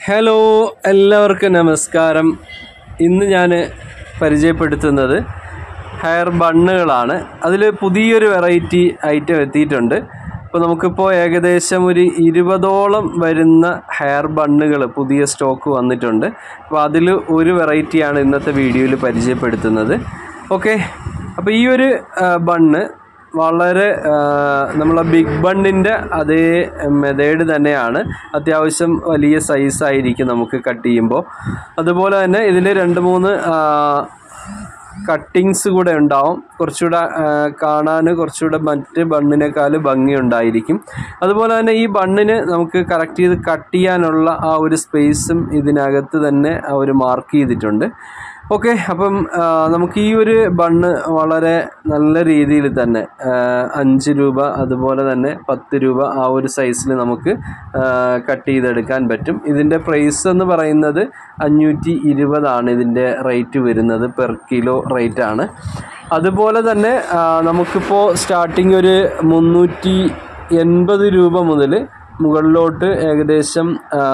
Hello, എല്ലാവർക്കും നമസ്കാരം. ഇന്ന് ഞാൻ പരിചയപ്പെടുത്തുന്നത് ഹെയർ ബണ്ണുകളാണ്. അതിൽ പുതിയൊരു വെറൈറ്റി ഐറ്റം എത്തിയിട്ടുണ്ട്. അപ്പോൾ നമുക്കിപ്പോൾ ഏകദേശം ഒരു 20ഓളം വരുന്ന ഹെയർ ബണ്ണുകൾ പുതിയ സ്റ്റോക്ക് വന്നിട്ടുണ്ട്. അപ്പോൾ അതിൽ ഒരു വെറൈറ്റിയാണ് ഇന്നത്തെ വീഡിയോയിൽ പരിചയപ്പെടുത്തുന്നത്. ഓക്കെ, അപ്പോൾ ഈ ഒരു ബണ്ണ് വളരെ നമ്മളെ ബിഗ് ബണ്ണിൻ്റെ അതേ മെത്തേഡ് തന്നെയാണ്. അത്യാവശ്യം വലിയ സൈസായിരിക്കും നമുക്ക് കട്ട് ചെയ്യുമ്പോൾ. അതുപോലെ തന്നെ ഇതിൽ 2-3 കട്ടിങ്സ് കൂടെ ഉണ്ടാവും. കുറച്ചുകൂടെ കാണാൻ കുറച്ചുകൂടെ മറ്റ് ബണ്ണിനേക്കാൾ ഭംഗിയുണ്ടായിരിക്കും. അതുപോലെ തന്നെ ഈ ബണ്ണിന് നമുക്ക് കറക്റ്റ് ചെയ്ത് കട്ട് ചെയ്യാനുള്ള ആ ഒരു സ്പേസും ഇതിനകത്ത് തന്നെ അവർ മാർക്ക് ചെയ്തിട്ടുണ്ട്. ഓക്കെ, അപ്പം നമുക്ക് ഈ ഒരു ബണ്ണ് വളരെ നല്ല രീതിയിൽ തന്നെ 5 രൂപ അതുപോലെ തന്നെ 10 രൂപ ആ ഒരു സൈസിൽ നമുക്ക് കട്ട് ചെയ്തെടുക്കാൻ പറ്റും. ഇതിൻ്റെ പ്രൈസ് എന്ന് പറയുന്നത് 520 ഇതിൻ്റെ റേറ്റ് വരുന്നത്, പെർ കിലോ റേറ്റാണ്. അതുപോലെ തന്നെ നമുക്കിപ്പോൾ സ്റ്റാർട്ടിങ് ഒരു 380 രൂപ മുതൽ മുകളിലോട്ട് ഏകദേശം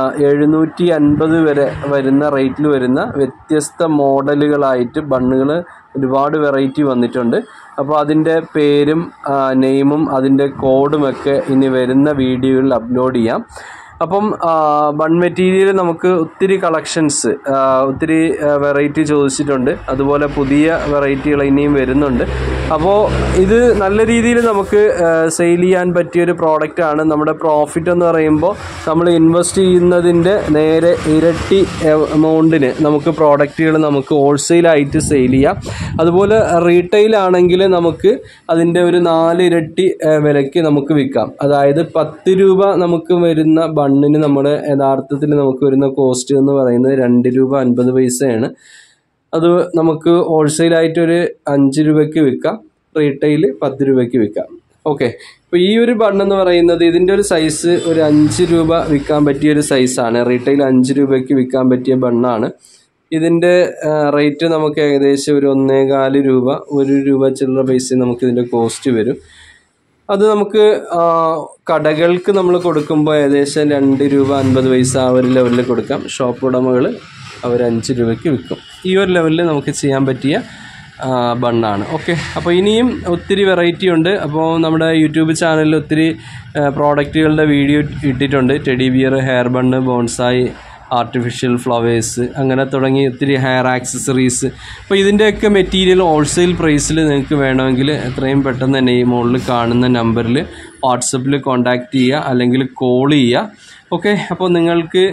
750 വരെ വരുന്ന റേറ്റിൽ വരുന്ന വ്യത്യസ്ത മോഡലുകളായിട്ട് ബണ്ണുകൾ ഒരുപാട് വെറൈറ്റി വന്നിട്ടുണ്ട്. അപ്പോൾ അതിൻ്റെ പേരും നെയിമും അതിൻ്റെ കോഡുമൊക്കെ ഇനി വരുന്ന വീഡിയോയിൽ അപ്ലോഡ് ചെയ്യാം. അപ്പം ബൺ മെറ്റീരിയൽ നമുക്ക് ഒത്തിരി കളക്ഷൻസ്, ഒത്തിരി വെറൈറ്റി ചോദിച്ചിട്ടുണ്ട്. അതുപോലെ പുതിയ വെറൈറ്റികൾ ഇനിയും വരുന്നുണ്ട്. അപ്പോൾ ഇത് നല്ല രീതിയിൽ നമുക്ക് സെയിൽ ചെയ്യാൻ പറ്റിയൊരു പ്രോഡക്റ്റാണ്. നമ്മുടെ പ്രോഫിറ്റ് എന്ന് പറയുമ്പോൾ നമ്മൾ ഇൻവെസ്റ്റ് ചെയ്യുന്നതിൻ്റെ നേരെ ഇരട്ടി എമൗണ്ടിന് നമുക്ക് പ്രോഡക്റ്റുകൾ നമുക്ക് ഹോൾസെയിലായിട്ട് സെയിൽ ചെയ്യാം. അതുപോലെ റീറ്റെയിൽ ആണെങ്കിൽ നമുക്ക് അതിൻ്റെ ഒരു 4 ഇരട്ടി വിലയ്ക്ക് നമുക്ക് വിൽക്കാം. അതായത് 10 രൂപ നമുക്ക് വരുന്ന ബണ്ണിന് നമ്മുടെ യഥാർത്ഥത്തിൽ നമുക്ക് വരുന്ന കോസ്റ്റ് എന്ന് പറയുന്നത് 2 രൂപ 50 പൈസയാണ്. അത് നമുക്ക് ഹോൾസെയിലായിട്ടൊരു 5 രൂപയ്ക്ക് വിൽക്കാം, റീറ്റെയിൽ 10 രൂപയ്ക്ക് വിൽക്കാം. ഓക്കെ, ഇപ്പോൾ ഈ ഒരു ബണ്ണെന്ന് പറയുന്നത് ഇതിൻ്റെ ഒരു സൈസ് ഒരു 5 രൂപ വിൽക്കാൻ പറ്റിയൊരു സൈസാണ്. റീറ്റെയിൽ 5 രൂപയ്ക്ക് വിൽക്കാൻ പറ്റിയ ബണ്ണാണ്. ഇതിൻ്റെ റേറ്റ് നമുക്ക് ഏകദേശം ഒരു 1.25 രൂപ, 1 രൂപ ചില്ലറ പൈസ നമുക്ക് ഇതിൻ്റെ കോസ്റ്റ് വരും. അത് നമുക്ക് കടകൾക്ക് നമ്മൾ കൊടുക്കുമ്പോൾ ഏകദേശം 2 രൂപ 50 പൈസ ആ ഒരു ലെവലിൽ കൊടുക്കാം. ഷോപ്പ് ഉടമകൾ അവർ 5 രൂപയ്ക്ക് വിൽക്കും. ഈ ഒരു ലെവലിൽ നമുക്ക് ചെയ്യാൻ പറ്റിയ ബണ്ണാണ്. ഓക്കെ, അപ്പോൾ ഇനിയും ഒത്തിരി വെറൈറ്റി ഉണ്ട്. അപ്പോൾ നമ്മുടെ യൂട്യൂബ് ചാനലിൽ ഒത്തിരി പ്രോഡക്റ്റുകളുടെ വീഡിയോ ഇട്ടിട്ടുണ്ട്. Teddy bear, hair bun, bonsai, artificial flowers, അങ്ങനെ തുടങ്ങി ഒത്തിരി ഹെയർ ആക്സസറീസ്. അപ്പോൾ ഇതിൻ്റെയൊക്കെ മെറ്റീരിയൽ ഹോൾസെയിൽ പ്രൈസിൽ നിങ്ങൾക്ക് വേണമെങ്കിൽ എത്രയും പെട്ടെന്ന് തന്നെ ഈ മുകളിൽ കാണുന്ന നമ്പറിൽ വാട്സപ്പിൽ കോൺടാക്റ്റ് ചെയ്യുക, അല്ലെങ്കിൽ കോൾ ചെയ്യുക. ഓക്കെ, അപ്പോൾ നിങ്ങൾക്ക്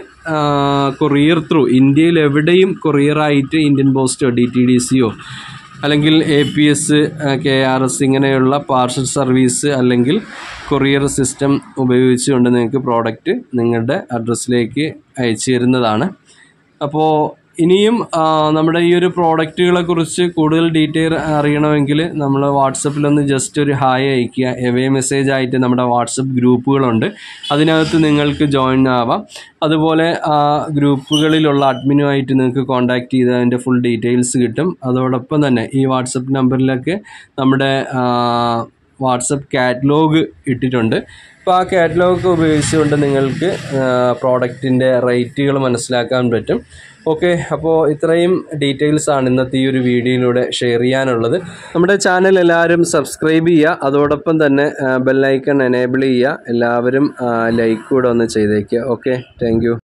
കൊറിയർ ത്രൂ ഇന്ത്യയിൽ എവിടെയും കൊറിയറായിട്ട് ഇന്ത്യൻ പോസ്റ്റോ DTDCയോ അല്ലെങ്കിൽ APS, KRS ഇങ്ങനെയുള്ള പാർസൽ സർവീസ് അല്ലെങ്കിൽ കൊറിയർ സിസ്റ്റം ഉപയോഗിച്ചുകൊണ്ട് നിങ്ങൾക്ക് പ്രോഡക്റ്റ് നിങ്ങളുടെ അഡ്രസ്സിലേക്ക് അയച്ചു തരുന്നതാണ്. അപ്പോൾ ഇനിയും നമ്മുടെ ഈ ഒരു പ്രോഡക്റ്റുകളെ കുറിച്ച് കൂടുതൽ ഡീറ്റെയിൽ അറിയണമെങ്കിൽ നമ്മൾ വാട്സപ്പിലൊന്ന് ജസ്റ്റ് ഒരു ഹായ് അയയ്ക്കുക. എവേ മെസ്സേജ് ആയിട്ട് നമ്മുടെ വാട്സപ്പ് ഗ്രൂപ്പുകളുണ്ട്, അതിനകത്ത് നിങ്ങൾക്ക് ജോയിൻ ആവാം. അതുപോലെ ആ ഗ്രൂപ്പുകളിലുള്ള അഡ്മിനുമായിട്ട് നിങ്ങൾക്ക് കോൺടാക്റ്റ് ചെയ്ത് അതിൻ്റെ ഫുൾ ഡീറ്റെയിൽസ് കിട്ടും. അതോടൊപ്പം തന്നെ ഈ വാട്സപ്പ് നമ്പറിലൊക്കെ നമ്മുടെ വാട്സപ്പ് കാറ്റലോഗ് ഇട്ടിട്ടുണ്ട്. അപ്പോൾ ആ കാറ്റലോഗ് ഉപയോഗിച്ചുകൊണ്ട് നിങ്ങൾക്ക് പ്രോഡക്റ്റിൻ്റെ റേറ്റുകൾ മനസ്സിലാക്കാൻ പറ്റും. ഓക്കെ, അപ്പോൾ ഇത്രയും ഡീറ്റെയിൽസാണ് ഇന്നത്തെ ഈ ഒരു വീഡിയോയിലൂടെ ഷെയർ ചെയ്യാനുള്ളത്. നമ്മുടെ ചാനൽ എല്ലാവരും സബ്സ്ക്രൈബ് ചെയ്യുക, അതോടൊപ്പം തന്നെ ബെല്ലൈക്കൺ എനേബിൾ ചെയ്യുക. എല്ലാവരും ലൈക്ക് കൂടെ ഒന്ന് ചെയ്തേക്കുക. Okay, thank U.